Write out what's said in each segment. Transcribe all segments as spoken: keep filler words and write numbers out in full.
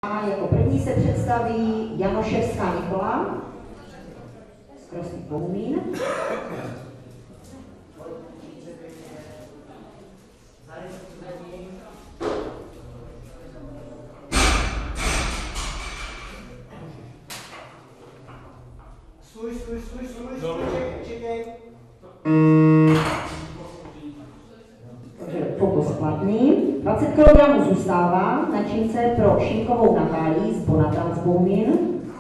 A jako první se představí Janoševská Nikola, Skrostý Bohumín. Stůj, stůj, stůj, stůj, stůj, čekej. Takže fokus platný. dvacet kilogramů zůstává na čince pro Šimkovou Natálii z Bonatrans Bohumín.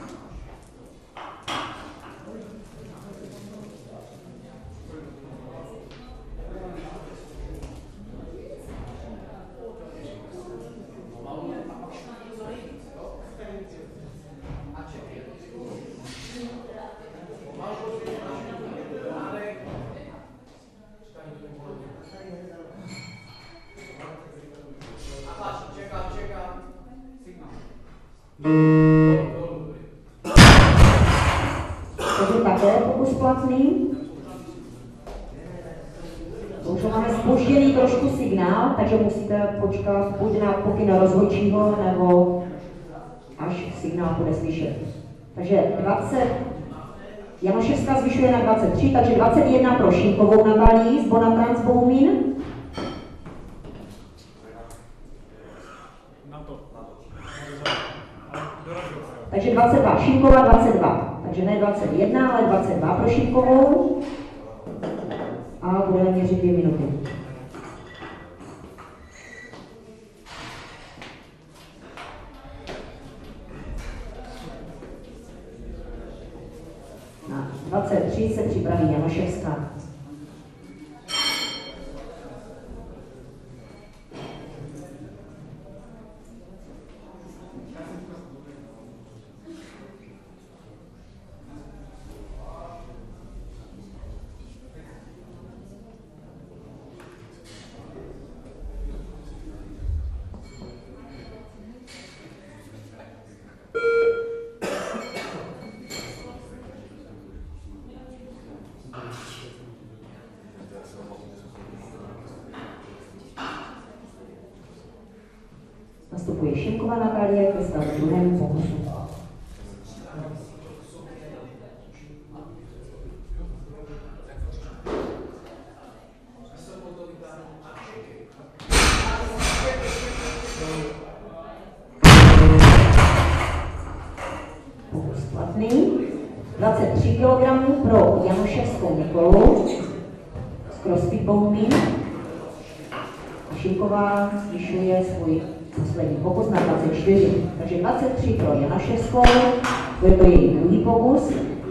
Takže také pokus platný. Už máme zpožděný trošku signál, takže musíte počkat buď na pokyn rozhodčího, nebo až signál bude slyšet. Takže dvacet, Janoševská zvyšuje na dvacet tři, takže dvacet jedna pro Šimkovou Natálii z Bonatrans Bohumín. Takže dvacet dva, Šimková dvacet dva, takže ne dvacet jedna, ale dvacet dva pro Šimkovou. A budeme měřit dvě minuty. Na dvacet tři se připraví Janoševská. Nastupuje Šimková Natálie ke stavu druhému pokusu. Pokus platný. dvacet tři kilogramů pro Janoševskou Nikolu z CrossFit Bohumín. Šimková zvyšuje svůj poslední pokus na dvacet čtyři, takže dvacet tři pro Janoševskou, to je to její druhý pokus.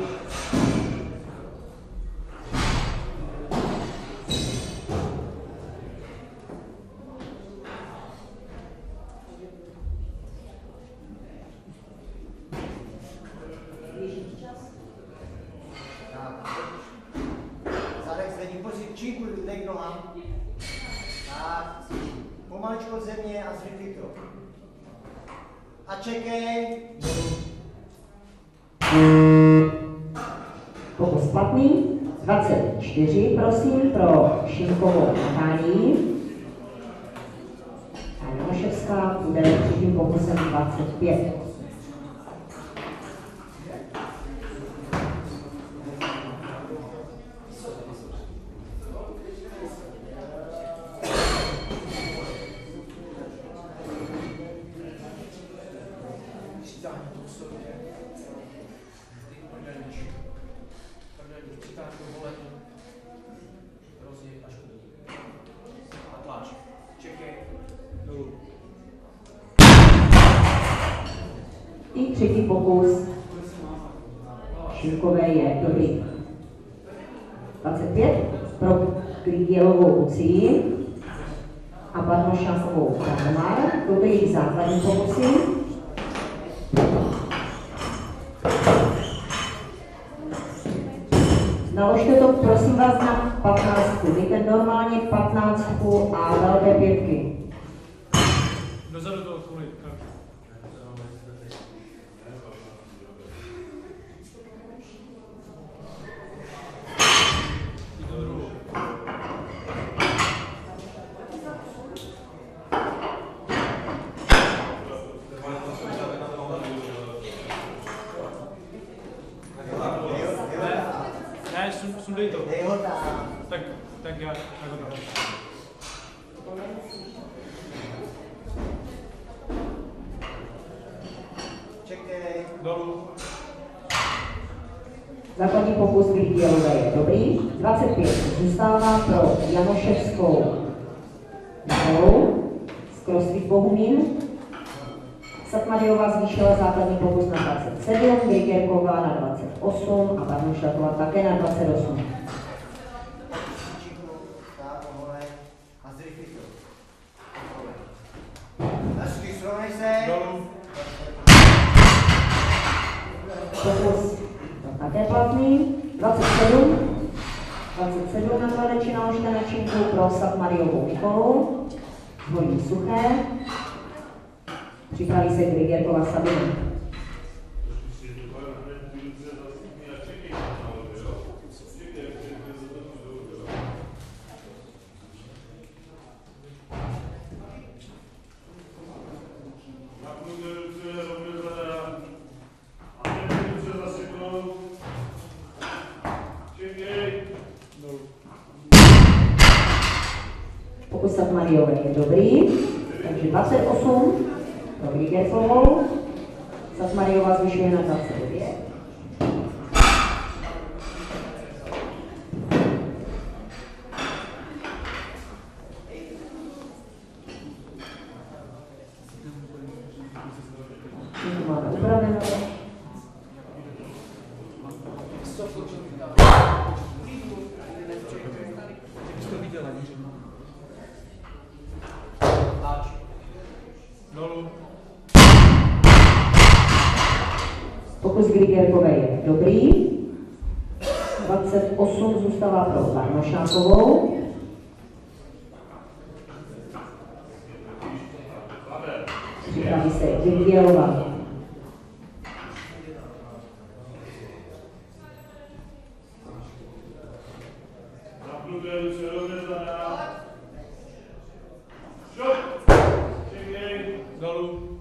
Zadek zvedni pozici, činku, leg nohám. Tak, pomaličko země a zrychli to. A čekej. Pokus platný. dvacet čtyři, prosím, pro Šimkovou Natálii. A Janoševská bude třetím pokusem dvacet pět. I třetí pokus Šimkové je dobrý. dvacet pět pro Grigielovou Lucii a Barnošákovou Radomár. Toto je jejich základní pokusy. Naložte to, prosím vás, na patnáctku. Dejte normálně patnáctku a velké pětky. Dozadu to odpověď. Thank you. sundej to. Dej ho tam. Tak, tak já, tak ho dám. Čekej. Dolů. Základní pokus Grigierové je dobrý. dvacet pět zůstává pro Janoševskou Nikolu z CrossFit Bohumín. Satmariová zvýšila základní pokus na dvacet sedm, Grigierková na dvacet osm a Barnošaková také na dvacet osm. Tak, ohole. A zrychli to. Našli, srovnej se. Dolů. Pokus také platný. dvacet sedm. dvacet sedm na kladeči na ožité na činku pro Satmariovou Nikolu. Zvolí suché. Připraví se Grigierková Sabina. Pokus Satmariové je dobrý, takže dvacet osm pro Grigierkovou. Satmariová zvyšuje na dvacet devět. Tím máme upraveno. Dolů. Pokus Grigierkové je dobrý. dvacet osm zůstává pro Barnošákovou. Připraví se Grigierová. Dolů.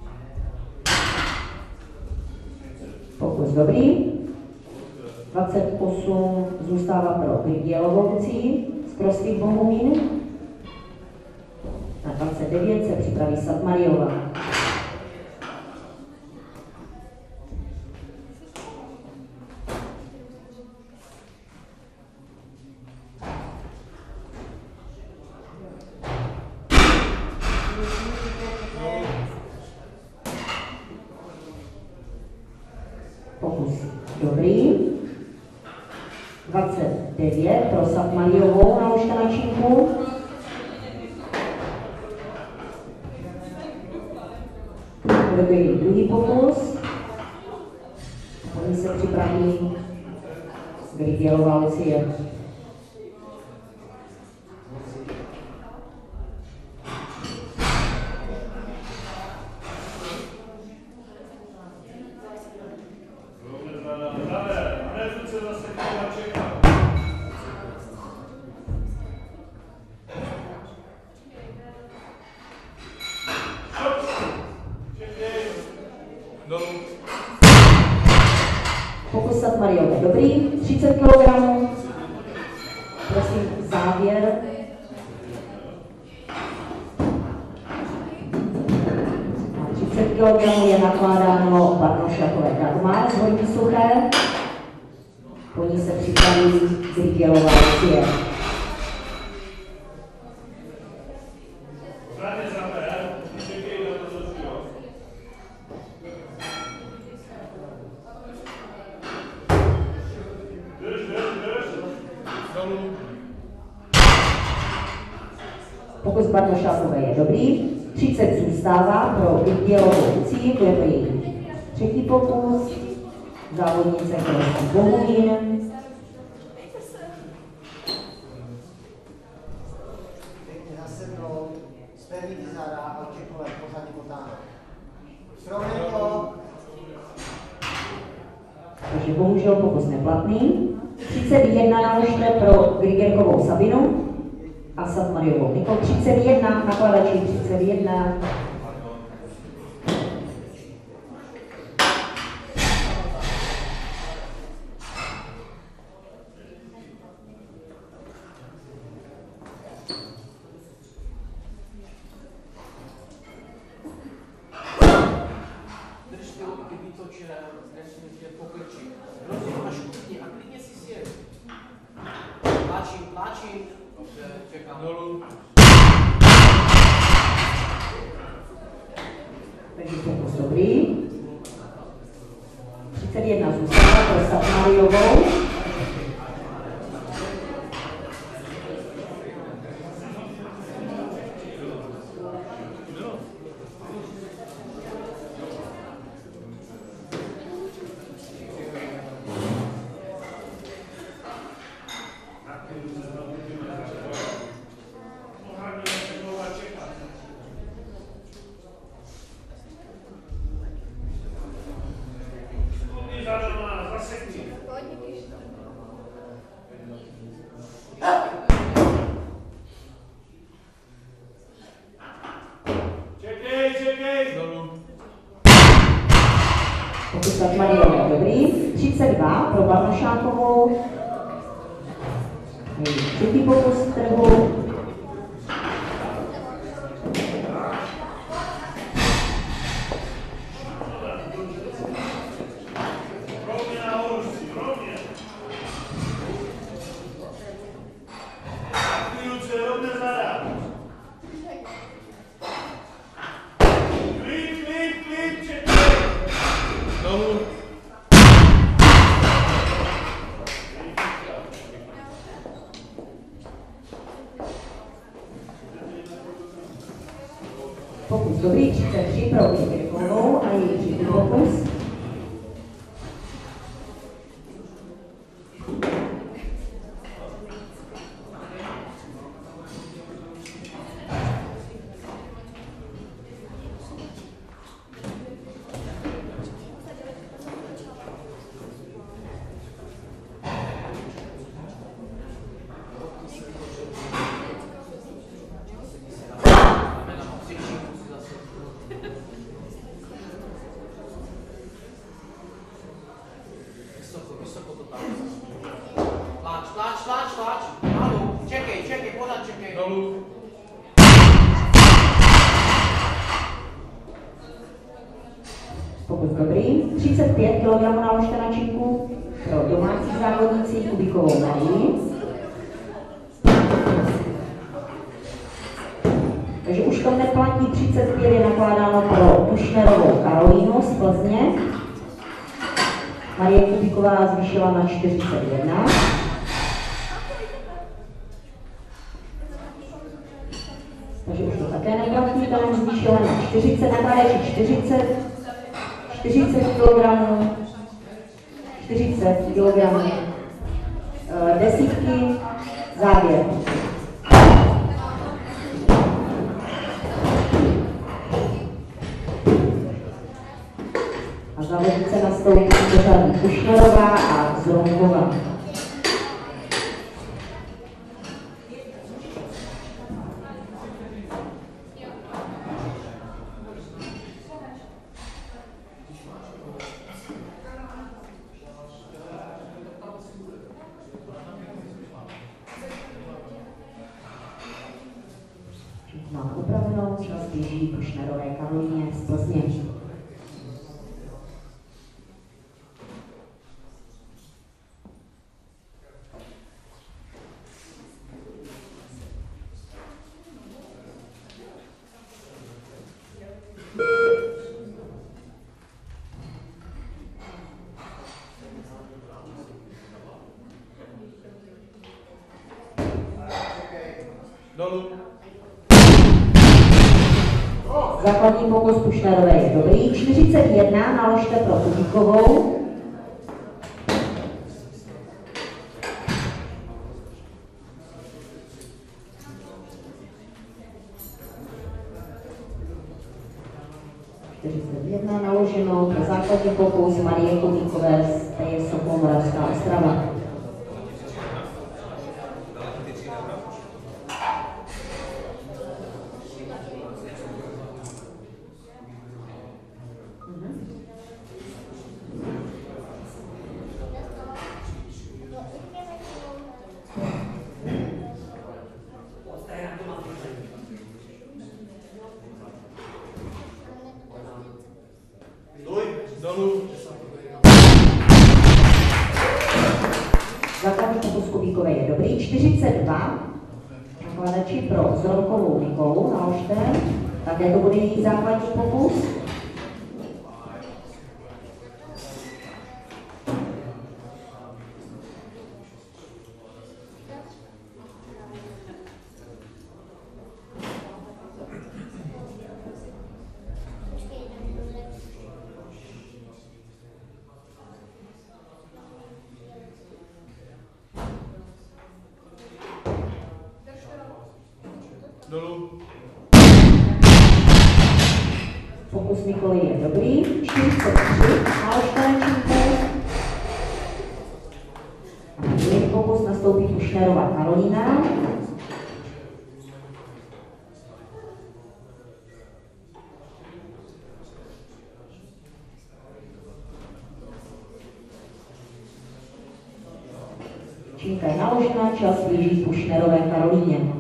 Pokus dobrý. dvacet osm zůstává pro Grigierovoucí z CrossFit Bohumín. Na dvacet devět se připraví Satmariová. Pokus dobrý. dvacet devět pro Satmariovou na oštanačinku. Bude to její druhý pokus. Oni se připraví Grigierová Lucie. Dolů. Pokus Satmariové dobrý, třicet kilogramů. Prosím, závěr. Na třicet kilogramů je nakládáno Barnošakové Dagmar z Horní Suché. Po ní se připraví Grigierová Lucie. Pokus Barnošákové je dobrý, třicet zůstává pro Grigierovou Lucii, bude to její třetí pokus, závodnice CrossFit Bohumín. Pěkně za mnou, spevnit záda a očekovat pořádně potáhnout. Srovnej to. Takže bohužel pokus neplatný. třicet jedna na oštre pro Grigierkovou Sabinu a Satmariovou Nikol. třicet jedna na kladači, třicet jedna. stylu, i vytočen, nesmírně pokrčí. Hrozně až klidně a klidně si sjed. Tlačím, tlačím. Dobře, čekám. Dolů. Takže pokus dobrý. třicet jedna zůstává pro Satmáriovou. Čekej, čekej. Dolů. Pokus Satmáriovou dobrý. třicet dva pro Barnošákovou. Třetí pokus trhu. Rovně nahoru, rovně. Ty ruce rovně zadá. Klid, klid, klid, čekej. Dolů. Pokus dobrý, třicet tři pro Květkovou a její třetí pokus. Vysoko, vysoko to tam. Tlač, tlač, tlač, tlač. Ano, čekej, čekej, pořád čekej. Dolů. Pokus dobrý. třicet pět kilogramů naložte na činku pro domácí závodnici Kubíkovou Marii. Takže už to neplatí, třicet pět je nakládáno pro Kušnerovou Karolínu z Plzně. Marie Kubíková zvýšila na čtyřicet jedna. Takže už to také neplatí, tam zvýšila na čtyřicet, nakládají čtyřicet, čtyřicet kilogramů, čtyřicet kilogramů, desítky, závěr. A závodnice nastoupí pořadí Kušnerová a Zronková. Mám upravenou, čas běží Kušnerové Karolíně z Plzně. Dolů. Základní pokus Kušnerové je dobrý. čtyřicet jedna naložte pro Kubíkovou. čtyřicet jedna naloženo pro základní pokus Marie Kubíkové z T J Sokol Moravská Ostrava. Stůj. Nikové je dobrý. čtyřicet dva nakladači pro Zronkovou Nikolu, naložte. Také to bude její základní pokus. Dolů. Pokus Nikoly je dobrý. čtyřicet tři, naložte. A na druhý pokus nastoupí Kušnerová Karolína. Čínka je naložena, čas blíží Kušnerové Karolíně.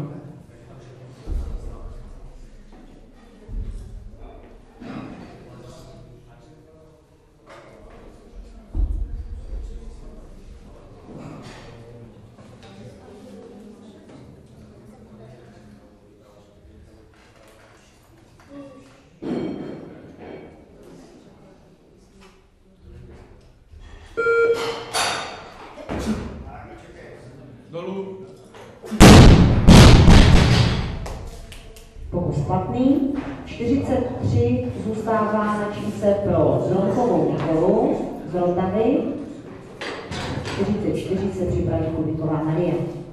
Dolů. Pokus platný. čtyřicet tři zůstává na čímce pro Zronkovou Nikolu z Rotavy. čtyřicet čtyři se připraví Kubíková Marie.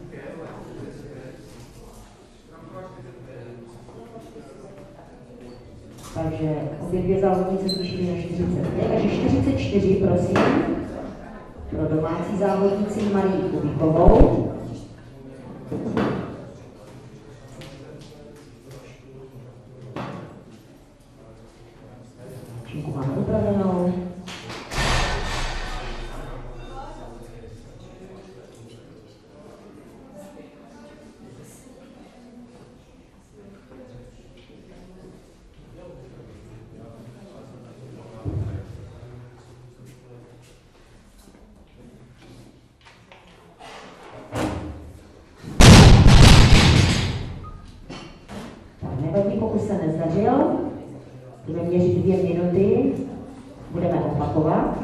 Takže obě dvě závodnice zvýšily na čtyřicet pět, takže čtyřicet čtyři, prosím, pro domácí závodnici Marii Kubíkovou. Činku máme upravenou. Nevadí, pokus se nezdařil. Budeme měřit dvě minuty. Budeme opakovat.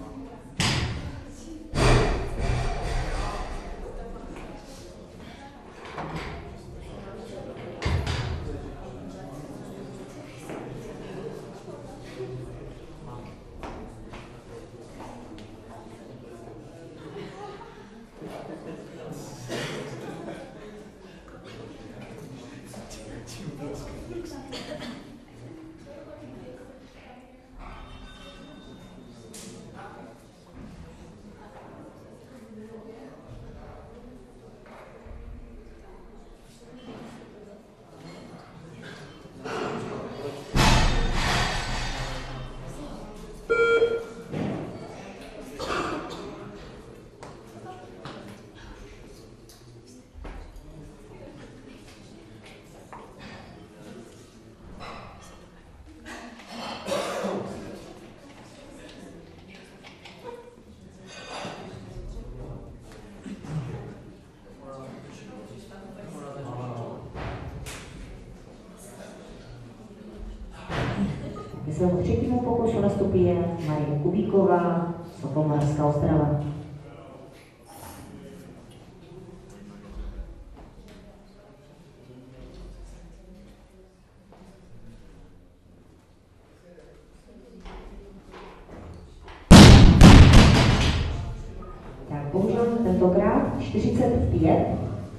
Ke svému třetímu pokusu nastupuje Marie Kubíková, Sokomoravská Ostrava. Tak bohužel tentokrát čtyřicet pět.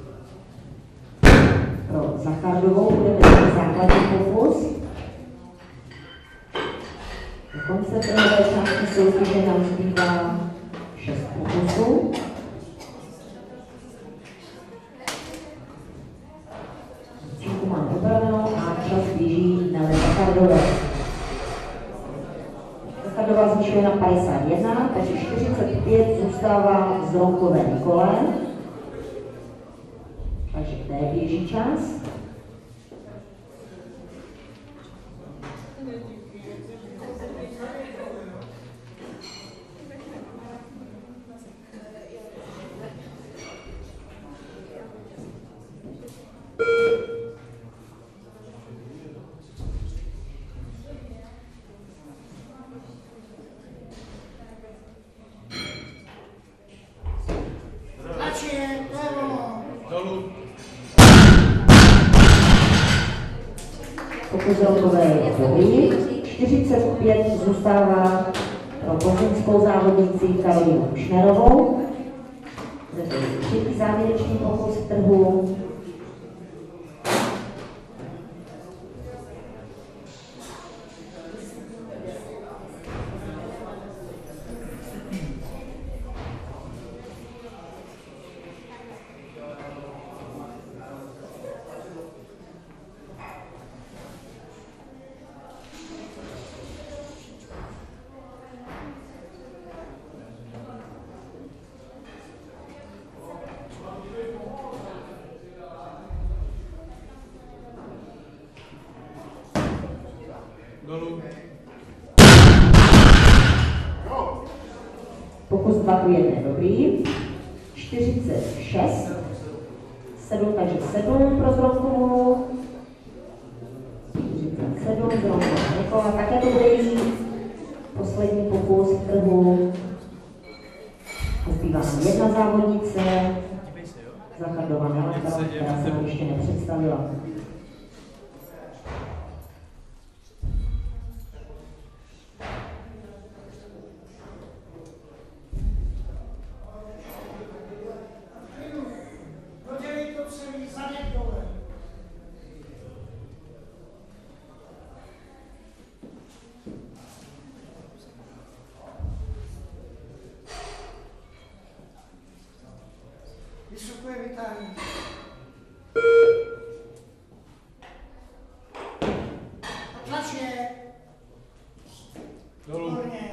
Pro Zachardovou budeme mít základní pokus. Do konce prvové části soutěže nám zbývá šest pokusů. Činku mám upravenou a čas běží na Zachardové. Zachardová zvyšuje na padesát jedna, takže čtyřicet pět zůstává Zronkové Nikole. Takže té běží čas. Pokus rokové je dobrý. čtyřicet pět zůstává pro plzeňskou závodnici Karolínu Šnerovou. Třetí závěrečný pokus v trhu. Dolů. Pokus dva ku jedné dobrý. čtyřicet šest. sedm, takže sedm pro Zronkovou. čtyřicet sedm, Zronková Nikola. Také to bude její poslední pokus v trhu. Zbývá nám jedna závodnice. Zachardová Nelka, která se nám ještě nepředstavila. Vysokuje vytáhní. Tlač je. Dolů. Výborně.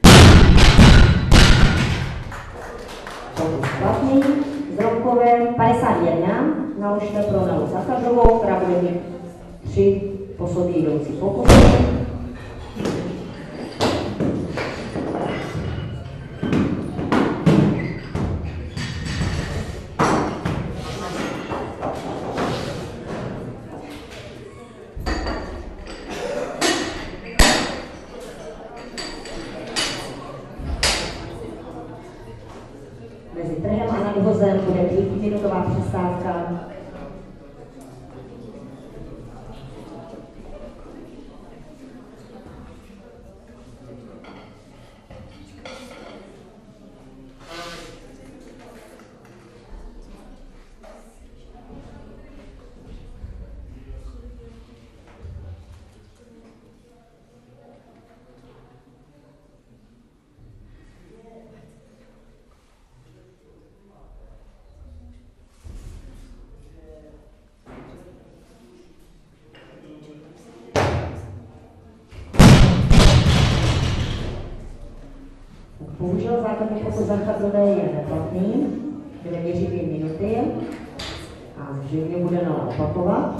Pokus platný. Zronkové padesát jedna. Naložte pro Nelu Zachardovou, která bude mít tři po sobě jdoucí pokusy. Mezi trhem a nadvozem bude pětiminutová přestávka. Bohužel základní pokus Zachardové je neplatný, bude měřit dvě minuty a zřejmě bude Nela opakovat.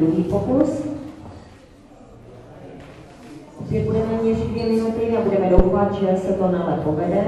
druhý pokus. Opět budeme měřit dvě minuty a budeme doufat, že se to Nele povede.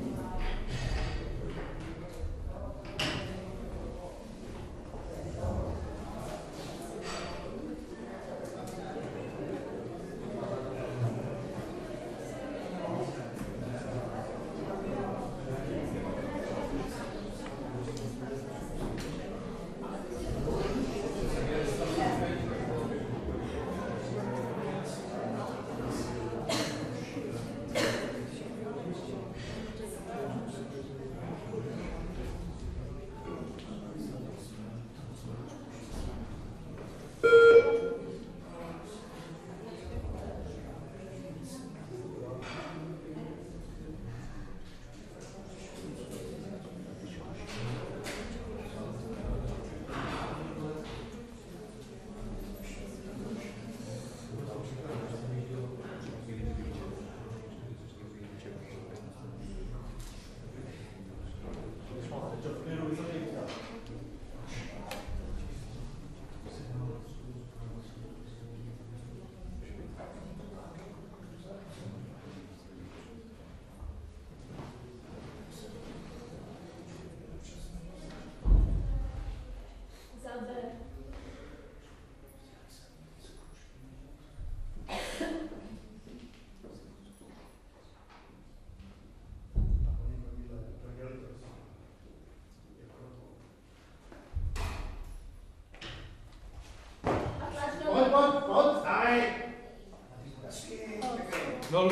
Dolů.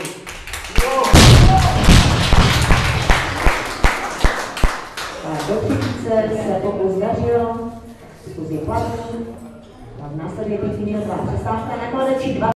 Do třetice se pokus zdařil, pokus je platný, a v následuje pětiminutová přestávka na kladečí dva.